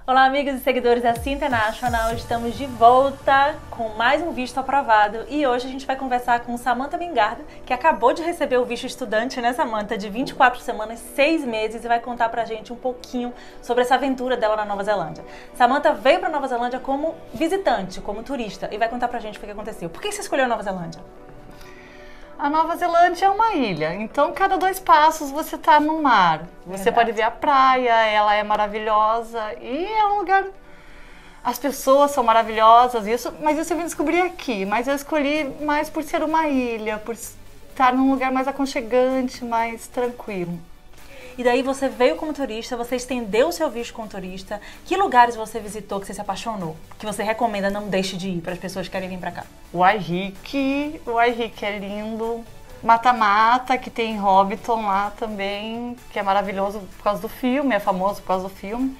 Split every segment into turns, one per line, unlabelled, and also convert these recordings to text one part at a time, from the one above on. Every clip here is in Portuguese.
Olá, amigos e seguidores da Sea International, estamos de volta com mais um visto aprovado e hoje a gente vai conversar com Samantha Mingarda, que acabou de receber o visto estudante, né, Samantha, de 24 semanas, 6 meses, e vai contar pra gente um pouquinho sobre essa aventura dela na Nova Zelândia. Samantha veio pra Nova Zelândia como visitante, como turista, e vai contar pra gente o que aconteceu. Por que você escolheu a Nova Zelândia?
A Nova Zelândia é uma ilha, então cada 2 passos você tá no mar. Você pode ver a praia, ela é maravilhosa e é um lugar... As pessoas são maravilhosas, mas isso eu vim descobrir aqui. Mas eu escolhi mais por ser uma ilha, por estar num lugar mais aconchegante, mais tranquilo.
E daí você veio como turista, você estendeu o seu visto como turista. Que lugares você visitou que você se apaixonou? Que você recomenda não deixe de ir para as pessoas que querem vir para cá?
Waihique é lindo. Mata-Mata, que tem Hobbiton lá também, que é maravilhoso por causa do filme, é famoso por causa do filme.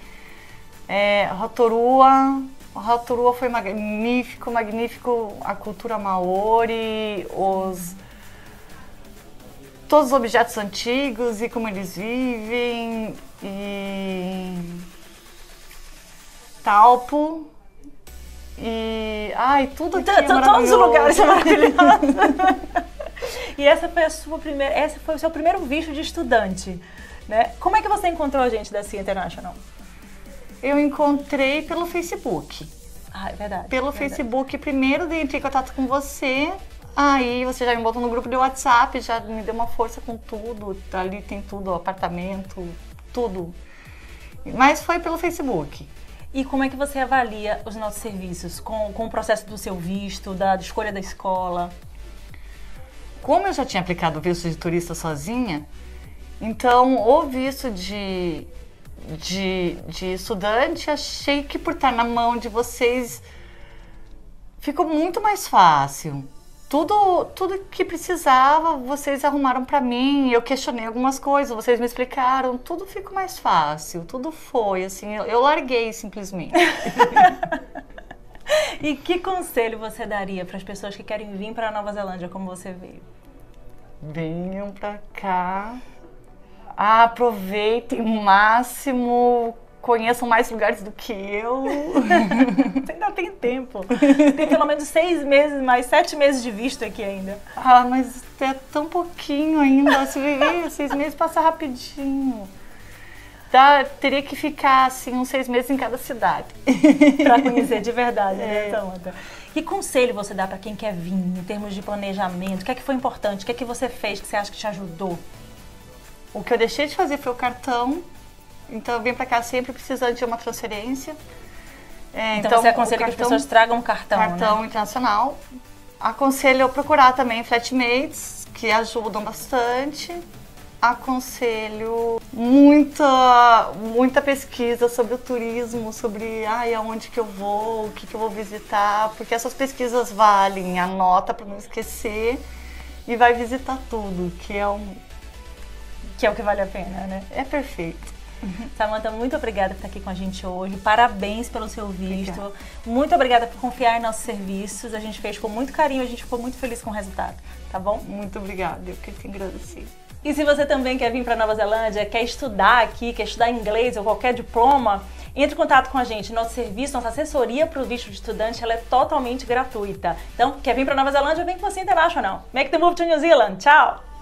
Rotorua foi magnífico, a cultura maori, todos os objetos antigos e como eles vivem, e Taupo, tudo aqui é maravilhoso.
Todos os lugares são maravilhosos. E esse foi o seu primeiro visto de estudante, né? Como é que você encontrou a gente da Sea International?
Eu encontrei pelo Facebook.
Ah, é verdade.
Pelo Facebook primeiro, entrei em contato com você. Aí você já me botou no grupo de WhatsApp, já me deu uma força com tudo, ali tem tudo, apartamento, tudo. Mas foi pelo Facebook.
E como é que você avalia os nossos serviços, com o processo do seu visto, da escolha da escola?
Como eu já tinha aplicado o visto de turista sozinha, então o visto de estudante, achei que por estar na mão de vocês ficou muito mais fácil. Tudo que precisava, vocês arrumaram para mim, eu questionei algumas coisas, vocês me explicaram, tudo ficou mais fácil, tudo foi, assim, eu larguei simplesmente.
E que conselho você daria para as pessoas que querem vir para a Nova Zelândia como você veio?
Venham para cá, aproveitem o máximo, conheçam mais lugares do que eu.
Você ainda tem tempo. Tem pelo menos 6 meses, mais 7 meses de visto aqui ainda.
Ah, mas é tão pouquinho ainda. Se viver 6 meses, passa rapidinho. Teria que ficar, assim, uns 6 meses em cada cidade.
Pra conhecer de verdade, né, Samantha? Que conselho você dá pra quem quer vir, em termos de planejamento? O que é que foi importante? O que é que você fez que você acha que te ajudou?
O que eu deixei de fazer foi o cartão. Então eu vim pra cá sempre precisando de uma transferência.
Então você aconselha que as pessoas tragam um cartão,
né? Internacional. Aconselho eu procurar também flatmates, que ajudam bastante. Aconselho muita pesquisa sobre o turismo, sobre aonde que eu vou, o que eu vou visitar, porque essas pesquisas valem, anota para não esquecer e vai visitar tudo, que é o
que vale a pena, né?
É perfeito.
Samantha, muito obrigada por estar aqui com a gente hoje. Parabéns pelo seu visto.
Obrigada.
Muito obrigada por confiar em nossos serviços. A gente fez com muito carinho, a gente ficou muito feliz com o resultado, tá bom?
Muito obrigada, eu queria te agradecer.
E se você também quer vir para Nova Zelândia, quer estudar aqui, quer estudar inglês ou qualquer diploma, entre em contato com a gente. Nosso serviço, nossa assessoria para o visto de estudante, ela é totalmente gratuita. Então, quer vir para Nova Zelândia, vem com a Sea International. Make the move to New Zealand. Tchau!